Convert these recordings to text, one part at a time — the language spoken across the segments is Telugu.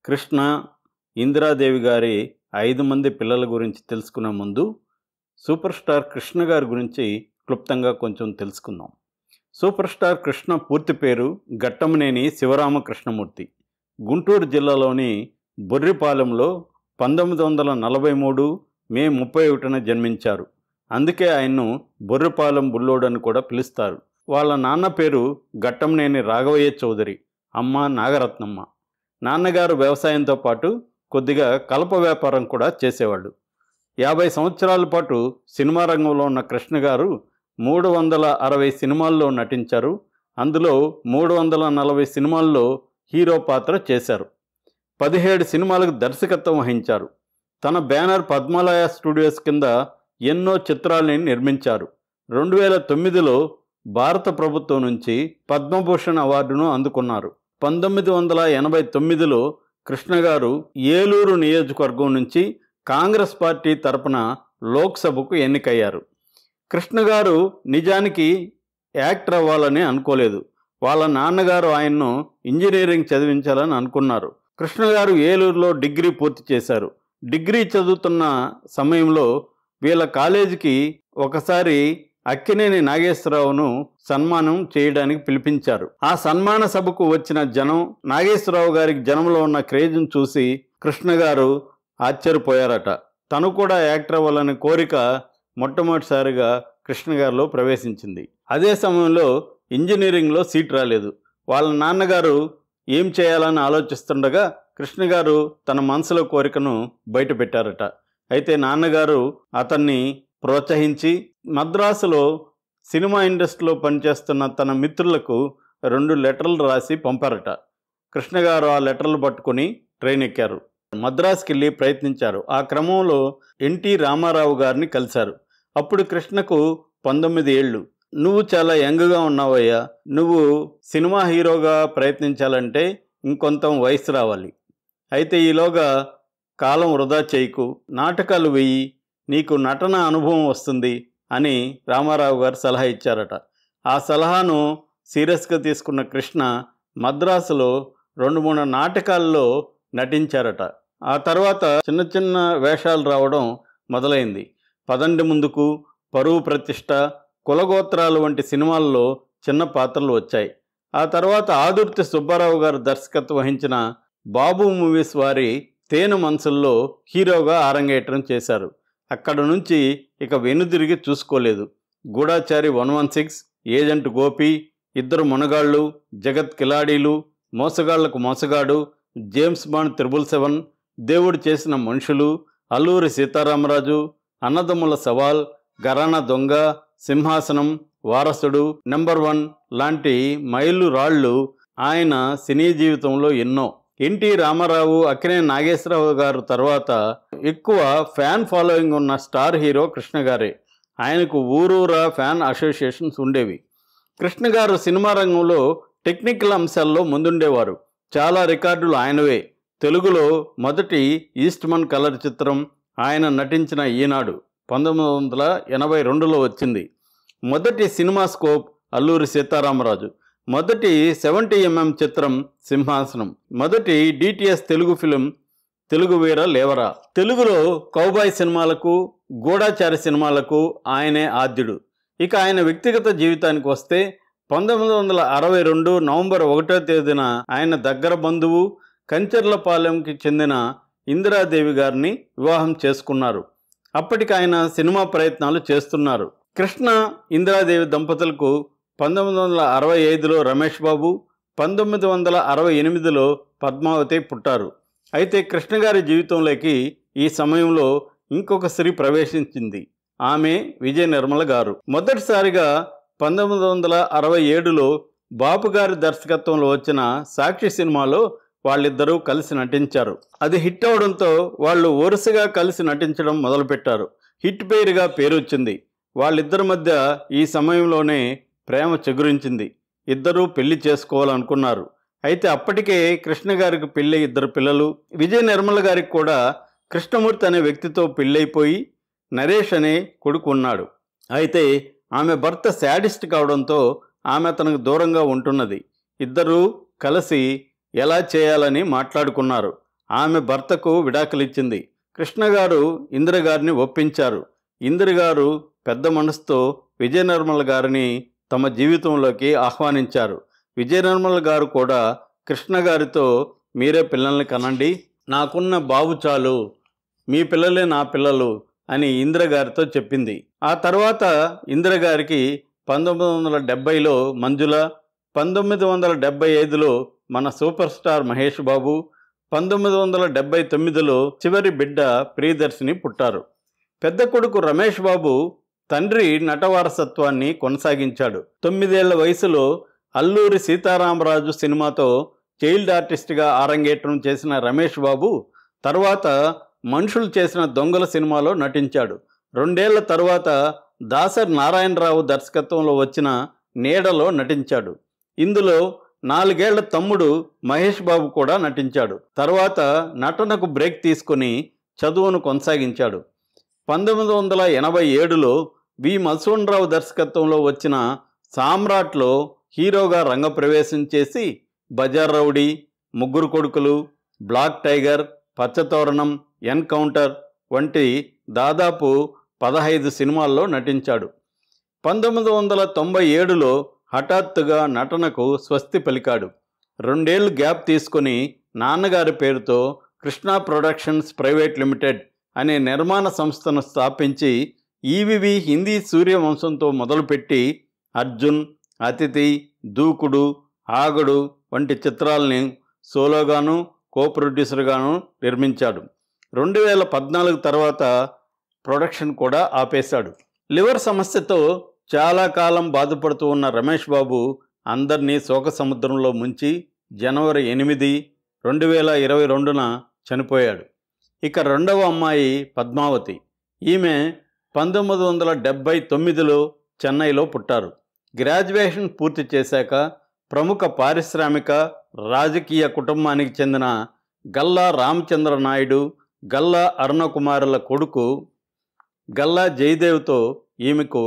కృష్ణ, ఇందిరాదేవి గారి 5 మంది పిల్లల గురించి తెలుసుకునే ముందు సూపర్ స్టార్ కృష్ణ గారి గురించి క్లుప్తంగా కొంచెం తెలుసుకుందాం. సూపర్ స్టార్ కృష్ణ పూర్తి పేరు ఘట్టమనేని శివరామకృష్ణమూర్తి. గుంటూరు జిల్లాలోని బొర్రిపాలెంలో 1943 మే 31న జన్మించారు. అందుకే ఆయన్ను బొర్రిపాలెం బుల్లోడు అని కూడా పిలుస్తారు. వాళ్ళ నాన్న పేరు ఘట్టమనేని రాఘవయ్య చౌదరి, అమ్మ నాగరత్నమ్మ. నాన్నగారు వ్యవసాయంతో పాటు కొద్దిగా కలప వ్యాపారం కూడా చేసేవాళ్ళు. 50 సంవత్సరాల పాటు సినిమా రంగంలో ఉన్న కృష్ణ గారు 360 సినిమాల్లో నటించారు. అందులో 340 సినిమాల్లో హీరో పాత్ర చేశారు. 17 సినిమాలకు దర్శకత్వం వహించారు. తన బ్యానర్ పద్మాలయ స్టూడియోస్ కింద ఎన్నో చిత్రాలని నిర్మించారు. 2009లో భారత ప్రభుత్వం నుంచి పద్మభూషణ్ అవార్డును అందుకున్నారు. 1989లో కృష్ణ గారు ఏలూరు నియోజకవర్గం నుంచి కాంగ్రెస్ పార్టీ తరపున లోక్సభకు ఎన్నికయ్యారు. కృష్ణ గారు నిజానికి యాక్టర్ అవ్వాలని అనుకోలేదు. వాళ్ళ నాన్నగారు ఆయన్ను ఇంజనీరింగ్ చదివించాలని అనుకున్నారు. కృష్ణ గారు ఏలూరులో డిగ్రీ పూర్తి చేశారు. డిగ్రీ చదువుతున్న సమయంలో వీళ్ళ కాలేజీకి ఒకసారి అక్కినేని నాగేశ్వరరావును సన్మానం చేయడానికి పిలిపించారు. ఆ సన్మాన సభకు వచ్చిన జనం నాగేశ్వరరావు గారికి జనంలో ఉన్న క్రేజ్ను చూసి కృష్ణ గారు ఆశ్చర్యపోయారట. తను కూడా యాక్టర్ అవ్వాలనే కోరిక మొట్టమొదటిసారిగా కృష్ణ గారిలో ప్రవేశించింది. అదే సమయంలో ఇంజనీరింగ్లో సీట్ రాలేదు. వాళ్ళ నాన్నగారు ఏం చేయాలని ఆలోచిస్తుండగా కృష్ణ గారు తన మనసులో కోరికను బయటపెట్టారట. అయితే నాన్నగారు అతన్ని ప్రోత్సహించి మద్రాసులో సినిమా ఇండస్ట్రీలో పనిచేస్తున్న తన మిత్రులకు 2 లెటర్లు రాసి పంపారట. కృష్ణ గారు ఆ లెటర్లు పట్టుకొని ట్రైన్ ఎక్కారు. మద్రాసుకి వెళ్ళి ప్రయత్నించారు. ఆ క్రమంలో ఎన్టీ రామారావు గారిని కలిశారు. అప్పుడు కృష్ణకు 19 ఏళ్ళు. నువ్వు చాలా యంగ్గా ఉన్నావయ్యా, నువ్వు సినిమా హీరోగా ప్రయత్నించాలంటే ఇంకొంత వయసు రావాలి. అయితే ఈలోగా కాలం వృధా చేయకు, నాటకాలు వెయ్యి, నీకు నటన అనుభవం వస్తుంది అని రామారావు గారు సలహా ఇచ్చారట. ఆ సలహాను సీరియస్గా తీసుకున్న కృష్ణ మద్రాసులో 2-3 నాటకాల్లో నటించారట. ఆ తర్వాత చిన్న చిన్న వేషాలు రావడం మొదలైంది. పదండి ముందుకు, పరువు ప్రతిష్ట, కులగోత్రాలు వంటి సినిమాల్లో చిన్న పాత్రలు వచ్చాయి. ఆ తర్వాత ఆదుర్తి సుబ్బారావు గారు దర్శకత్వం వహించిన బాబు మూవీస్ వారి తేనె మనసుల్లో హీరోగా ఆరంగేట్రం చేశారు. అక్కడ నుంచి ఇక వెనుదిరిగి చూసుకోలేదు. గూఢాచారి 116, ఏజెంట్ గోపి, ఇద్దరు మునగాళ్ళు, జగత్ కిలాడీలు, మోసగాళ్లకు మోసగాడు, జేమ్స్ బాండ్ 007, దేవుడు చేసిన మనుషులు, అల్లూరి సీతారామరాజు, అన్నదమ్ముల సవాల్, గరానా దొంగ, సింహాసనం, వారసుడు, నెంబర్ 1 లాంటి మైలు రాళ్ళు ఆయన సినీ జీవితంలో ఎన్నో. ఎన్టీ రామారావు, అక్కినేని నాగేశ్వరరావు గారు తర్వాత ఎక్కువ ఫ్యాన్ ఫాలోయింగ్ ఉన్న స్టార్ హీరో కృష్ణ గారే. ఆయనకు ఊరూరా ఫ్యాన్ అసోసియేషన్స్ ఉండేవి. కృష్ణ గారు సినిమా రంగంలో టెక్నికల్ అంశాల్లో ముందుండేవారు. చాలా రికార్డులు ఆయనవే. తెలుగులో మొదటి ఈస్ట్మన్ కలర్ చిత్రం ఆయన నటించిన ఈనాడు 1982లో వచ్చింది. మొదటి సినిమా స్కోప్ అల్లూరి సీతారామరాజు, మొదటి 70mm చిత్రం సింహాసనం, మొదటి డిటిఎస్ తెలుగు ఫిలిం తెలుగు వీర లేవరా. తెలుగులో కౌబాయ్ సినిమాలకు, గూఢాచారి సినిమాలకు ఆయనే ఆద్యుడు. ఇక ఆయన వ్యక్తిగత జీవితానికి వస్తే 1962 నవంబర్ 1వ తేదీన ఆయన దగ్గర బంధువు కంచర్లపాలెంకి చెందిన ఇందిరాదేవి గారిని వివాహం చేసుకున్నారు. అప్పటికి ఆయన సినిమా ప్రయత్నాలు చేస్తున్నారు. కృష్ణ ఇందిరాదేవి దంపతులకు 1965లో రమేష్ బాబు, 1968లో పద్మావతి పుట్టారు. అయితే కృష్ణ గారి జీవితంలోకి ఈ సమయంలో ఇంకొక స్త్రీ ప్రవేశించింది. ఆమె విజయ నిర్మల గారు. మొదటిసారిగా 1967లో బాపు గారి దర్శకత్వంలో వచ్చిన సాక్షి సినిమాలో వాళ్ళిద్దరూ కలిసి నటించారు. అది హిట్ అవడంతో వాళ్ళు వరుసగా కలిసి నటించడం మొదలుపెట్టారు. హిట్ పేరుగా పేరు వచ్చింది. వాళ్ళిద్దరి మధ్య ఈ సమయంలోనే ప్రేమ చిగురించింది. ఇద్దరూ పెళ్లి చేసుకోవాలనుకున్నారు. అయితే అప్పటికే కృష్ణ గారికి పెళ్ళి 2 పిల్లలు. విజయ నిర్మల గారికి కూడా కృష్ణమూర్తి అనే వ్యక్తితో పెళ్ళైపోయి నరేష్ అనే కొడుకు ఉన్నాడు. అయితే ఆమె భర్త శాడిస్ట్ కావడంతో ఆమె తనకు దూరంగా ఉంటున్నది. ఇద్దరూ కలిసి ఎలా చేయాలని మాట్లాడుకున్నారు. ఆమె భర్తకు విడాకులిచ్చింది. కృష్ణ గారు ఇందిర గారిని ఒప్పించారు. ఇందిర గారు పెద్ద మనసుతో విజయ నిర్మల గారిని తమ జీవితంలోకి ఆహ్వానించారు. విజయ నిర్మల గారు కూడా కృష్ణ గారితో మీరే పిల్లల్ని కనండి, నాకున్న బాబు చాలు, మీ పిల్లలే నా పిల్లలు అని ఇందిర గారితో చెప్పింది. ఆ తర్వాత ఇందిర గారికి 1970లో మంజుల, 1975లో మన సూపర్ స్టార్ మహేష్ బాబు, 1979లో చివరి బిడ్డ ప్రియదర్శిని పుట్టారు. పెద్ద కొడుకు రమేష్ బాబు తండ్రి నటవారసత్వాన్ని కొనసాగించాడు. 9 ఏళ్ల వయసులో అల్లూరి సీతారామరాజు సినిమాతో చైల్డ్ ఆర్టిస్ట్గా అరంగేట్రం చేసిన రమేష్ బాబు తర్వాత మనుషులు చేసిన దొంగల సినిమాలో నటించాడు. 2 ఏళ్ల తర్వాత దాసరి నారాయణరావు దర్శకత్వంలో వచ్చిన నీడలో నటించాడు. ఇందులో 4 ఏళ్ల తమ్ముడు మహేష్ బాబు కూడా నటించాడు. తర్వాత నటనకు బ్రేక్ తీసుకుని చదువును కొనసాగించాడు. 1987లో వి మధుసూదనరావు దర్శకత్వంలో వచ్చిన సామ్రాట్లో హీరోగా రంగప్రవేశం చేసి బజార్ రౌడీ, ముగ్గురు కొడుకులు, బ్లాక్ టైగర్, పచ్చతోరణం, ఎన్కౌంటర్ వంటి దాదాపు 15 సినిమాల్లో నటించాడు. 1997లో హఠాత్తుగా నటనకు స్వస్తి పలికాడు. 2 ఏళ్లు గ్యాప్ తీసుకుని నాన్నగారి పేరుతో కృష్ణా ప్రొడక్షన్స్ ప్రైవేట్ లిమిటెడ్ అనే నిర్మాణ సంస్థను స్థాపించి ఈవివి హిందీ సూర్యవంశంతో మొదలుపెట్టి అర్జున్, అతిథి, దూకుడు, ఆగడు వంటి చిత్రాలని సోలోగాను కో ప్రొడ్యూసర్గాను నిర్మించాడు. 2014 తర్వాత ప్రొడక్షన్ కూడా ఆపేశాడు. లివర్ సమస్యతో చాలా కాలం బాధపడుతూ ఉన్న రమేష్ బాబు అందరినీ శోక సముద్రంలో ముంచి జనవరి 8, 2022న చనిపోయాడు. ఇక రెండవ అమ్మాయి పద్మావతి. ఈమె 1979లో చెన్నైలో పుట్టారు. గ్రాడ్యుయేషన్ పూర్తి చేశాక ప్రముఖ పారిశ్రామిక రాజకీయ కుటుంబానికి చెందిన గల్లా రామచంద్ర నాయుడు, గల్లా అరుణకుమారుల కొడుకు గల్లా జయదేవ్తో ఈమెకు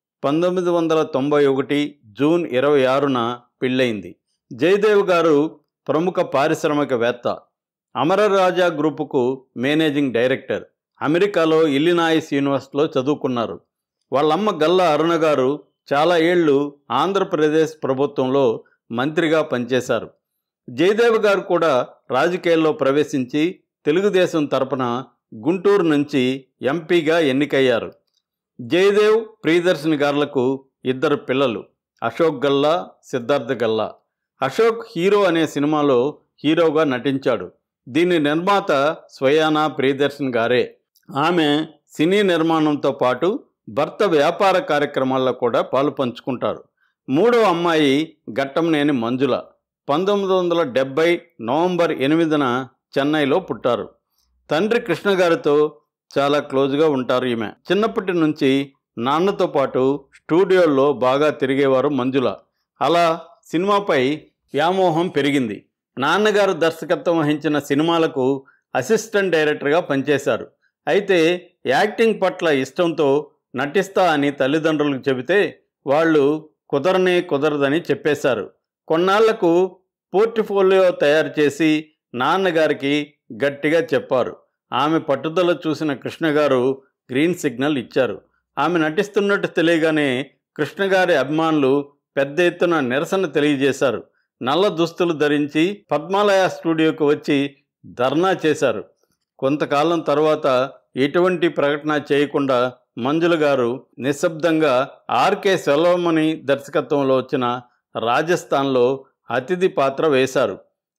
1991 జూన్ 26న పెళ్ళయింది. జయదేవ్ గారు ప్రముఖ పారిశ్రామికవేత్త, అమరరాజా గ్రూపుకు మేనేజింగ్ డైరెక్టర్. అమెరికాలో ఇల్లినాయిస్ యూనివర్సిటీలో చదువుకున్నారు. వాళ్ళమ్మ గల్లా అరుణ గారు చాలా ఏళ్ళు ఆంధ్రప్రదేశ్ ప్రభుత్వంలో మంత్రిగా పనిచేశారు. జయదేవ్ గారు కూడా రాజకీయాల్లో ప్రవేశించి తెలుగుదేశం తరపున గుంటూరు నుంచి ఎంపీగా ఎన్నికయ్యారు. జయదేవ్, ప్రియదర్శిని గారులకు 2 పిల్లలు, అశోక్ గల్లా, సిద్ధార్థ గల్లా. అశోక్ హీరో అనే సినిమాలో హీరోగా నటించాడు. దీని నిర్మాత స్వయానా ప్రియదర్శిని గారే. ఆమె సినీ నిర్మాణంతో పాటు భర్త వ్యాపార కార్యక్రమాల్లో కూడా పాలు పంచుకుంటారు. మూడవ అమ్మాయి ఘట్టంనేని మంజుల. 1970 నవంబర్ 8న చెన్నైలో పుట్టారు. తండ్రి కృష్ణ గారితో చాలా క్లోజ్గా ఉంటారు. ఈమె చిన్నప్పటి నుంచి నాన్నతో పాటు స్టూడియోల్లో బాగా తిరిగేవారు మంజుల. అలా సినిమాపై వ్యామోహం పెరిగింది. నాన్నగారు దర్శకత్వం వహించిన సినిమాలకు అసిస్టెంట్ డైరెక్టర్గా పనిచేశారు. అయితే యాక్టింగ్ పట్ల ఇష్టంతో నటిస్తా అని తల్లిదండ్రులకు చెబితే వాళ్ళు కుదరదని చెప్పేశారు. కొన్నాళ్లకు పోర్ట్ఫోలియో తయారు చేసి నాన్నగారికి గట్టిగా చెప్పారు. ఆమె పట్టుదల చూసిన కృష్ణ గారు గ్రీన్ సిగ్నల్ ఇచ్చారు. ఆమె నటిస్తున్నట్టు తెలియగానే కృష్ణగారి అభిమానులు పెద్ద ఎత్తున నిరసన తెలియజేశారు. నల్ల దుస్తులు ధరించి పద్మాలయ స్టూడియోకి వచ్చి ధర్నా చేశారు. కొంతకాలం తర్వాత ఎటువంటి ప్రకటన చేయకుండా మంజుల గారు నిశ్శబ్దంగా ఆర్కే సెల్వమణి దర్శకత్వంలో వచ్చిన రాజస్థాన్లో అతిథి పాత్ర వేశారు.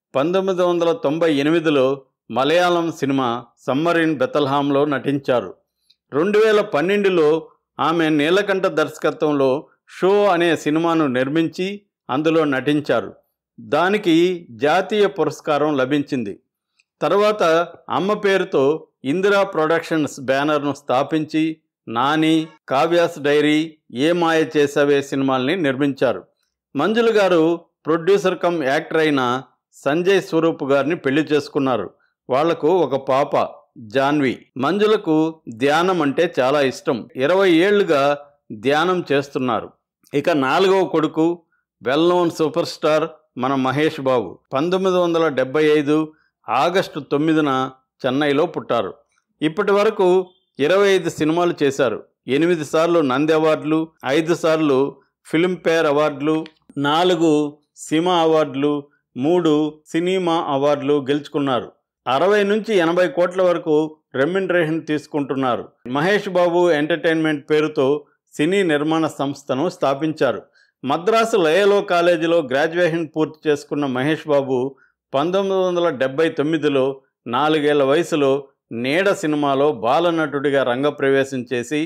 1998లో మలయాళం సినిమా సమ్మర్ ఇన్ బెతల్హామ్లో నటించారు. 2012లో ఆమె నీలకంఠ దర్శకత్వంలో షో అనే సినిమాను నిర్మించి అందులో నటించారు. దానికి జాతీయ పురస్కారం లభించింది. తర్వాత అమ్మ పేరుతో ఇందిరా ప్రొడక్షన్స్ బ్యానర్ను స్థాపించి నాని, కావ్యాస్ డైరీ, ఏ మాయ చేసావే సినిమాల్ని నిర్మించారు. మంజుల గారు ప్రొడ్యూసర్ కమ్ యాక్టర్ అయిన సంజయ్ స్వరూప్ గారిని పెళ్లి చేసుకున్నారు. వాళ్లకు ఒక పాప జాన్వి. మంజులకు ధ్యానం అంటే చాలా ఇష్టం. 20 ఏళ్లుగా ధ్యానం చేస్తున్నారు. ఇక 4వ కొడుకు వెల్ నోన్ సూపర్ స్టార్ మన మహేష్ బాబు. 1975 ఆగస్టు 9న చెన్నైలో పుట్టారు. ఇప్పటి వరకు 25 సినిమాలు చేశారు. 8 సార్లు నంది అవార్డులు, 5 సార్లు ఫిల్మ్ఫేర్ అవార్డులు, 4 సిమా అవార్డులు, 3 సినిమా అవార్డులు గెలుచుకున్నారు. 60 నుంచి 80 కోట్ల వరకు రెమ్యునరేషన్ తీసుకుంటున్నారు. మహేష్ బాబు ఎంటర్టైన్మెంట్ పేరుతో సినీ నిర్మాణ సంస్థను స్థాపించారు. మద్రాసు లయోలా కాలేజీలో గ్రాడ్యుయేషన్ పూర్తి చేసుకున్న మహేష్ బాబు 1979లో 4 ఏళ్ల వయసులో నీడ సినిమాలో బాలనటుడిగా రంగప్రవేశం చేసి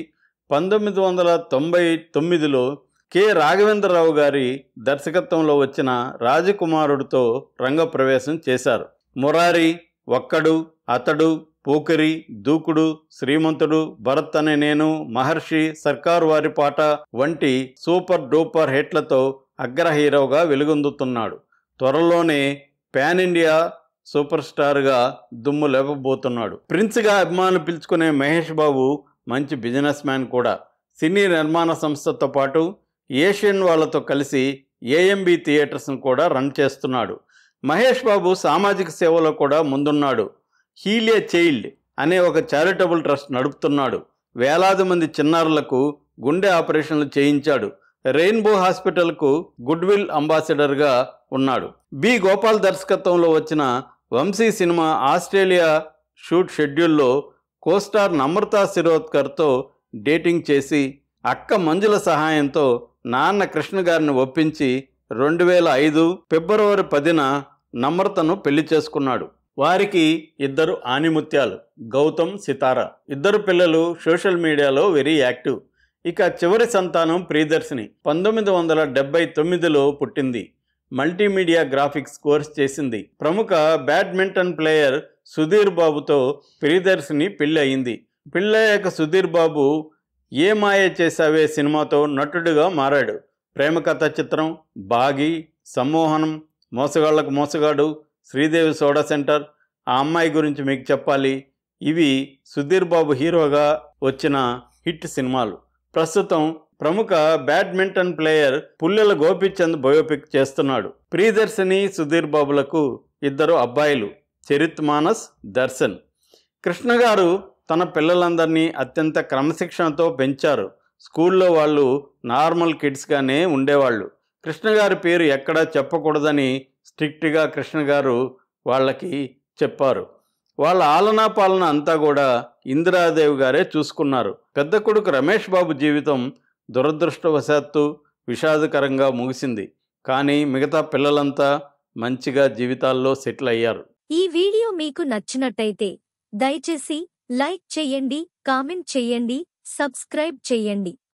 1999లో కె రాఘవేంద్రరావు గారి దర్శకత్వంలో వచ్చిన రాజకుమారుడితో రంగప్రవేశం చేశారు. మురారి, ఒక్కడు, అతడు, పోకిరి, దూకుడు, శ్రీమంతుడు, భరత్ అనే నేను, మహర్షి, సర్కారు వారి పాట వంటి సూపర్ డూపర్ హిట్లతో అగ్ర హీరోగా వెలుగొందుతున్నాడు. త్వరలోనే పాన్ ఇండియా సూపర్ స్టార్గా దుమ్ము లేపబోతున్నాడు. ప్రిన్స్గా అభిమానులు పిలుచుకునే మహేష్ బాబు మంచి బిజినెస్ మ్యాన్ కూడా. సినీ నిర్మాణ సంస్థతో పాటు ఏషియన్ వాళ్ళతో కలిసి ఏఎంబి థియేటర్స్ను కూడా రన్ చేస్తున్నాడు. మహేష్ బాబు సామాజిక సేవలో కూడా ముందున్నాడు. హీల్ ఏ చైల్డ్ అనే ఒక చారిటబుల్ ట్రస్ట్ నడుపుతున్నాడు. వేలాది మంది చిన్నారులకు గుండె ఆపరేషన్లు చేయించాడు. రెయిన్బో హాస్పిటల్కు గుడ్విల్ అంబాసిడర్గా ఉన్నాడు. బి గోపాల్ దర్శకత్వంలో వచ్చిన వంశీ సినిమా ఆస్ట్రేలియా షూట్ షెడ్యూల్లో కోస్టార్ నమ్రతా శిరోద్కర్తో డేటింగ్ చేసి అక్క మంజుల సహాయంతో నాన్న కృష్ణ గారిని ఒప్పించి 2005 ఫిబ్రవరి 10న నమ్రతను పెళ్లి చేసుకున్నాడు. వారికి 2 ఆనిముత్యాలు, గౌతమ్, సితార. 2 పిల్లలు సోషల్ మీడియాలో వెరీ యాక్టివ్. ఇక చివరి సంతానం ప్రియదర్శిని 1979లో పుట్టింది. మల్టీమీడియా గ్రాఫిక్స్ కోర్స్ చేసింది. ప్రముఖ బ్యాడ్మింటన్ ప్లేయర్ సుధీర్ బాబుతో ప్రియదర్శిని పెళ్లి అయింది. పెళ్ళయ్యాక సుధీర్ బాబు ఏ మాయ చేసావే సినిమాతో నటుడిగా మారాడు. ప్రేమకథ చిత్రం, బాగి, సమ్మోహనం, మోసగాళ్లకు మోసగాడు, శ్రీదేవి సోడా సెంటర్, ఆ అమ్మాయి గురించి మీకు చెప్పాలి, ఇవి సుధీర్ బాబు హీరోగా వచ్చిన హిట్ సినిమాలు. ప్రస్తుతం ప్రముఖ badminton player Pullela Gopichand biopic చేస్తున్నాడు. ప్రియదర్శిని, సుధీర్ బాబులకు 2 అబ్బాయిలు, చరిత్ మానస్, దర్శన్. కృష్ణ గారు తన పిల్లలందరినీ అత్యంత క్రమశిక్షణతో పెంచారు. స్కూల్లో వాళ్ళు నార్మల్ కిడ్స్గానే ఉండేవాళ్ళు. కృష్ణ గారి పేరు ఎక్కడా చెప్పకూడదని స్ట్రిక్ట్గా కృష్ణ గారు వాళ్ళకి చెప్పారు. వాళ్ళ ఆలనా పాలన అంతా కూడా ఇందిరాదేవి గారే చూసుకున్నారు. పెద్ద కొడుకు రమేష్ బాబు జీవితం దురదృష్టవశాత్తు విషాదకరంగా ముగిసింది. కానీ మిగతా పిల్లలంతా మంచిగా జీవితాల్లో సెటిల్ అయ్యారు. ఈ వీడియో మీకు నచ్చినట్టయితే దయచేసి లైక్ చేయండి, కామెంట్ చేయండి, సబ్స్క్రైబ్ చేయండి.